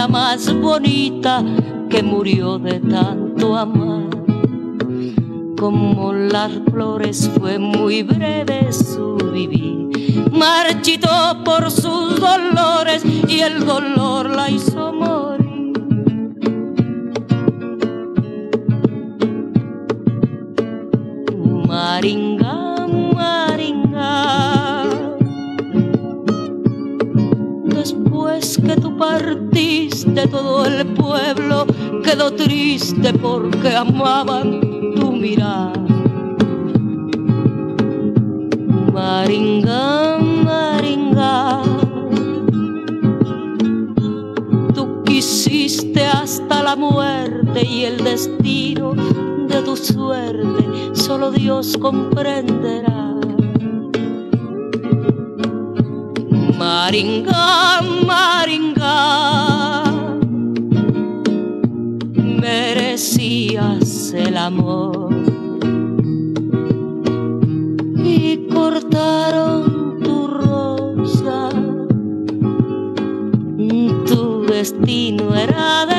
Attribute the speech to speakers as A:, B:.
A: la más bonita que murió de tanto amar. Como las flores fue muy breve su vivir, marchitó por sus dolores y el dolor la hizo morir. Maringa, Maringa, después que tú partiste todo el pueblo quedó triste porque amaban tu mirar. Maringa, Maringa, tú quisiste hasta la muerte y el destino de tu suerte solo Dios comprenderá. Maringa, Maringa, merecías el amor y cortaron tu rosa, tu destino era de